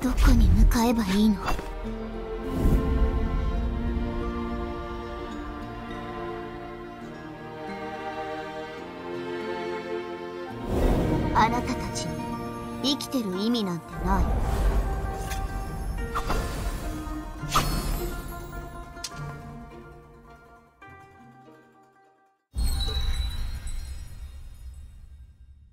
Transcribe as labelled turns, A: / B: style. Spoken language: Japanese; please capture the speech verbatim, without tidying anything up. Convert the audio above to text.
A: どこに向かえばいいの？あなたたちに生きてる意味なんてない。